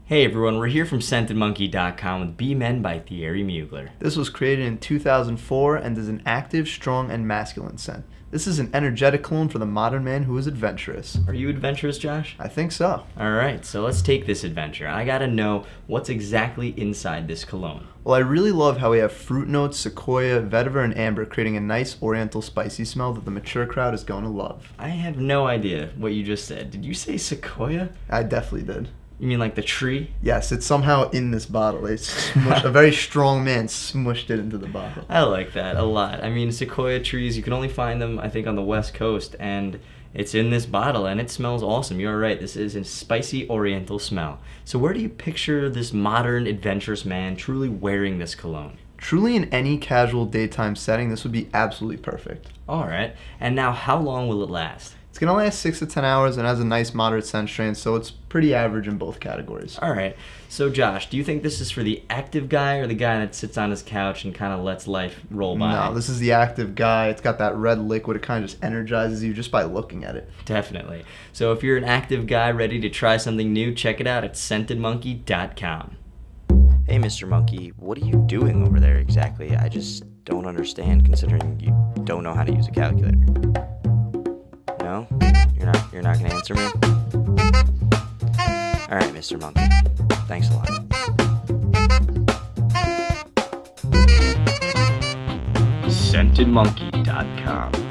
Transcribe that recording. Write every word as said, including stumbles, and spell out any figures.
Hey everyone, we're here from scented monkey dot com with Be Men by Thierry Mugler. This was created in two thousand four and is an active, strong, and masculine scent. This is an energetic cologne for the modern man who is adventurous. Are you adventurous, Josh? I think so. Alright, so let's take this adventure. I gotta know what's exactly inside this cologne. Well, I really love how we have fruit notes, sequoia, vetiver, and amber, creating a nice oriental spicy smell that the mature crowd is going to love. I have no idea what you just said. Did you say sequoia? I definitely did. You mean like the tree? Yes, it's somehow in this bottle. It's smushed, a very strong man smushed it into the bottle. I like that a lot. I mean, sequoia trees, you can only find them, I think, on the West Coast, and it's in this bottle, and it smells awesome. You're right, this is a spicy oriental smell. So where do you picture this modern, adventurous man truly wearing this cologne? Truly in any casual daytime setting, this would be absolutely perfect. Alright, and now how long will it last? It's going to last six to ten hours and has a nice moderate scent strength, so it's pretty average in both categories. Alright, so Josh, do you think this is for the active guy or the guy that sits on his couch and kind of lets life roll by? No, this is the active guy. It's got that red liquid. It kind of just energizes you just by looking at it. Definitely. So if you're an active guy ready to try something new, check it out at scented monkey dot com. Hey, Mister Monkey, what are you doing over there exactly? I just don't understand, considering you don't know how to use a calculator. No? You're not, you're not gonna answer me? Alright, Mister Monkey. Thanks a lot. scented monkey dot com